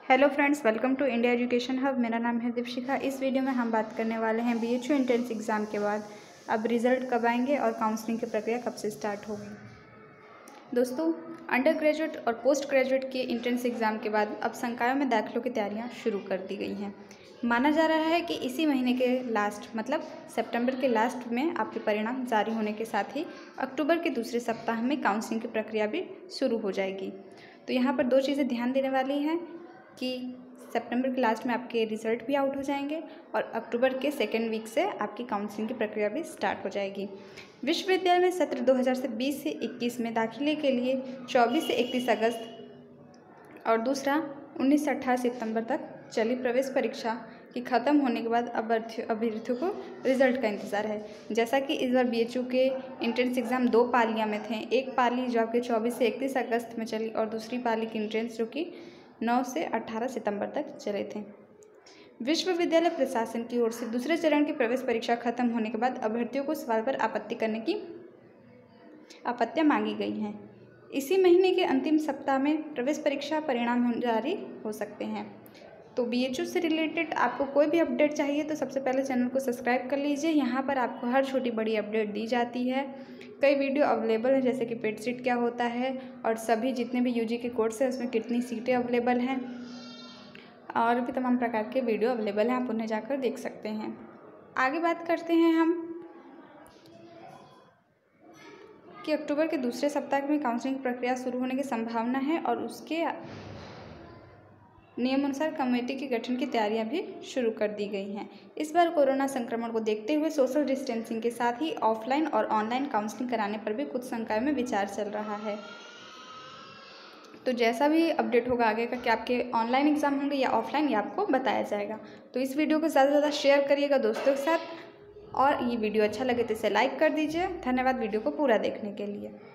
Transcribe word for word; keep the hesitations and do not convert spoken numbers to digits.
Hello friends, welcome to India education hub. मेरा नाम है दीपशिखा। इस वीडियो में हम बात करने वाले हैं बीएचयू एंट्रेंस एग्ज़ाम के बाद अब रिज़ल्ट कब आएंगे और काउंसलिंग की प्रक्रिया कब से स्टार्ट होगी। दोस्तों, अंडर ग्रेजुएट और पोस्ट ग्रेजुएट के एंट्रेंस एग्ज़ाम के बाद अब संकायों में दाखिलों की तैयारियां शुरू कर दी गई हैं। माना जा रहा है कि इसी महीने के लास्ट मतलब सितंबर के लास्ट में आपके परिणाम जारी होने के साथ ही अक्टूबर के दूसरे सप्ताह में काउंसलिंग की प्रक्रिया भी शुरू हो जाएगी। तो यहाँ पर दो चीज़ें ध्यान देने वाली हैं कि सितंबर के लास्ट में आपके रिज़ल्ट भी आउट हो जाएंगे और अक्टूबर के सेकेंड वीक से आपकी काउंसलिंग की प्रक्रिया भी स्टार्ट हो जाएगी। विश्वविद्यालय में सत्र दो हज़ार बीस से इक्कीस में दाखिले के लिए चौबीस से इकतीस अगस्त और दूसरा उन्नीस से अट्ठाईस सितंबर तक चली प्रवेश परीक्षा की ख़त्म होने के बाद अब अभ्यर्थियों को रिज़ल्ट का इंतज़ार है। जैसा कि इस बार बीएचयू के एंट्रेंस एग्ज़ाम दो पालियाँ में थे। एक पाली जो आपके चौबीस से इकतीस अगस्त में चली और दूसरी पाली की एंट्रेंस जो कि नौ से अठारह सितंबर तक चले थे। विश्वविद्यालय प्रशासन की ओर से दूसरे चरण की प्रवेश परीक्षा खत्म होने के बाद अभ्यर्थियों को सवाल पर आपत्ति करने की आपत्तियां मांगी गई हैं। इसी महीने के अंतिम सप्ताह में प्रवेश परीक्षा परिणाम जारी हो सकते हैं। तो बीएचयू से रिलेटेड आपको कोई भी अपडेट चाहिए तो सबसे पहले चैनल को सब्सक्राइब कर लीजिए। यहाँ पर आपको हर छोटी बड़ी अपडेट दी जाती है। कई वीडियो अवेलेबल है, जैसे कि पेड सीट क्या होता है और सभी जितने भी यूजी के कोर्स हैं उसमें कितनी सीटें अवेलेबल हैं और भी तमाम प्रकार के वीडियो अवेलेबल हैं, आप उन्हें जाकर देख सकते हैं। आगे बात करते हैं हम कि अक्टूबर के दूसरे सप्ताह में काउंसलिंग प्रक्रिया शुरू होने की संभावना है और उसके नियमानुसार कमेटी के गठन की तैयारियां भी शुरू कर दी गई हैं। इस बार कोरोना संक्रमण को देखते हुए सोशल डिस्टेंसिंग के साथ ही ऑफलाइन और ऑनलाइन काउंसलिंग कराने पर भी कुछ संकायों में विचार चल रहा है। तो जैसा भी अपडेट होगा आगे का कि आपके ऑनलाइन एग्ज़ाम होंगे या ऑफलाइन, ये आपको बताया जाएगा। तो इस वीडियो को ज़्यादा से ज़्यादा शेयर करिएगा दोस्तों के साथ और ये वीडियो अच्छा लगे तो इसे लाइक कर दीजिए। धन्यवाद वीडियो को पूरा देखने के लिए।